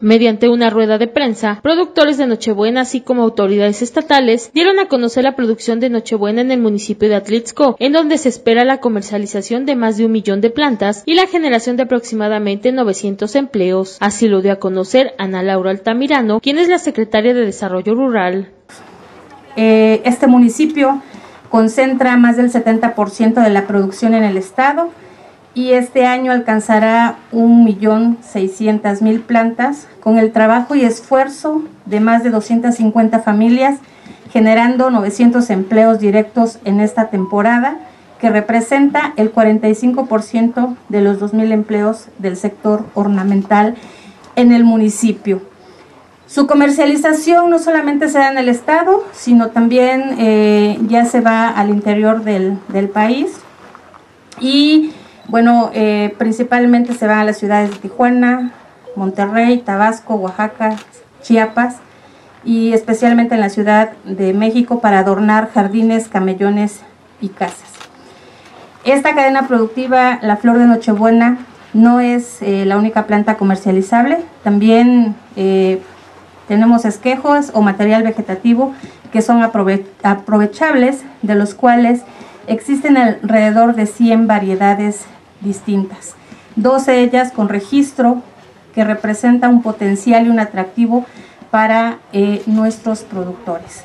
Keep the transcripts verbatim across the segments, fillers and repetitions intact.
Mediante una rueda de prensa, productores de Nochebuena, así como autoridades estatales, dieron a conocer la producción de Nochebuena en el municipio de Atlixco, en donde se espera la comercialización de más de un millón de plantas y la generación de aproximadamente novecientos empleos. Así lo dio a conocer Ana Laura Altamirano, quien es la secretaria de Desarrollo Rural. Eh, este municipio concentra más del setenta por ciento de la producción en el estado, y este año alcanzará un millón seiscientas mil plantas con el trabajo y esfuerzo de más de doscientas cincuenta familias, generando novecientos empleos directos en esta temporada, que representa el cuarenta y cinco por ciento de los dos mil empleos del sector ornamental en el municipio. Su comercialización no solamente se da en el estado, sino también eh, ya se va al interior del, del país, y Bueno, eh, principalmente se van a las ciudades de Tijuana, Monterrey, Tabasco, Oaxaca, Chiapas, y especialmente en la Ciudad de México para adornar jardines, camellones y casas. Esta cadena productiva, la flor de Nochebuena, no es eh, la única planta comercializable. También eh, tenemos esquejos o material vegetativo que son aprove aprovechables, de los cuales existen alrededor de cien variedades distintas, doce de ellas con registro, que representa un potencial y un atractivo para eh, nuestros productores.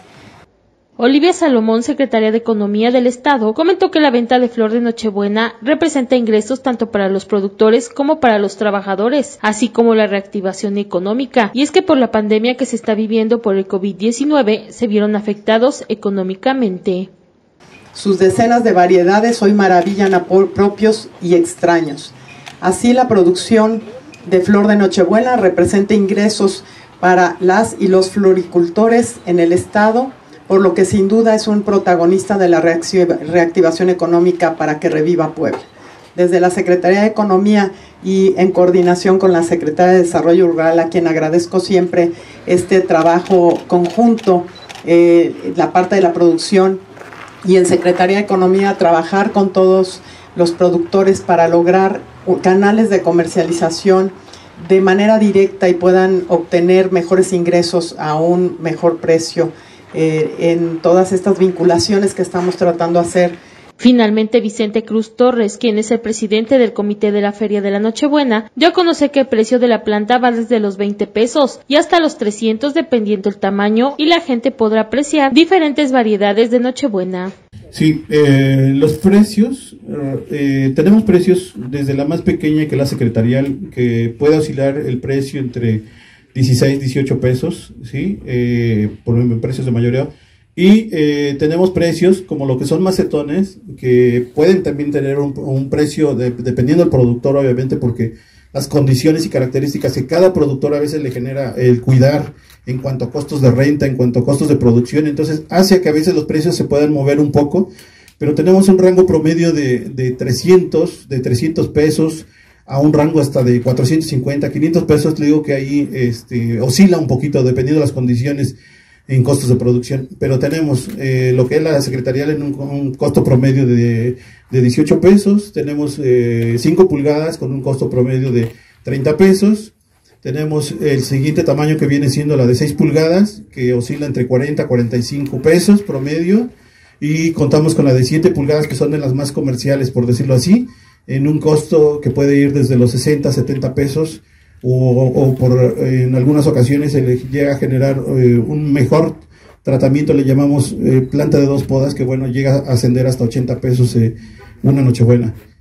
Olivia Salomón, secretaria de Economía del Estado, comentó que la venta de flor de Nochebuena representa ingresos tanto para los productores como para los trabajadores, así como la reactivación económica, y es que por la pandemia que se está viviendo por el COVID diecinueve se vieron afectados económicamente. Sus decenas de variedades hoy maravillan a propios y extraños. Así, la producción de flor de Nochebuena representa ingresos para las y los floricultores en el estado, por lo que sin duda es un protagonista de la reactivación económica para que reviva Puebla. Desde la Secretaría de Economía y en coordinación con la Secretaría de Desarrollo Rural, a quien agradezco siempre este trabajo conjunto, eh, la parte de la producción, y en Secretaría de Economía trabajar con todos los productores para lograr canales de comercialización de manera directa y puedan obtener mejores ingresos a un mejor precio eh, en todas estas vinculaciones que estamos tratando de hacer. Finalmente, Vicente Cruz Torres, quien es el presidente del comité de la Feria de la Nochebuena, dio a conocer que el precio de la planta va desde los veinte pesos y hasta los trescientos dependiendo el tamaño, y la gente podrá apreciar diferentes variedades de Nochebuena. Sí, eh, los precios, eh, tenemos precios desde la más pequeña, que es la secretarial, que puede oscilar el precio entre dieciséis, dieciocho pesos, ¿sí? Eh, por precios de mayoría. Y eh, tenemos precios como lo que son macetones, que pueden también tener un, un precio de, dependiendo del productor, obviamente, porque las condiciones y características que cada productor a veces le genera el cuidar en cuanto a costos de renta, en cuanto a costos de producción, entonces hace que a veces los precios se puedan mover un poco, pero tenemos un rango promedio de, de trescientos, de trescientos pesos a un rango hasta de cuatrocientos cincuenta, quinientos pesos. Le digo que ahí este, oscila un poquito dependiendo de las condiciones en costos de producción, pero tenemos eh, lo que es la secretarial en un, un costo promedio de, de dieciocho pesos, tenemos eh, cinco pulgadas con un costo promedio de treinta pesos, tenemos el siguiente tamaño que viene siendo la de seis pulgadas, que oscila entre cuarenta a cuarenta y cinco pesos promedio, y contamos con la de siete pulgadas, que son de las más comerciales, por decirlo así, en un costo que puede ir desde los sesenta a setenta pesos, O, o por en algunas ocasiones se le llega a generar eh, un mejor tratamiento, le llamamos eh, planta de dos podas, que bueno, llega a ascender hasta ochenta pesos eh, una Nochebuena.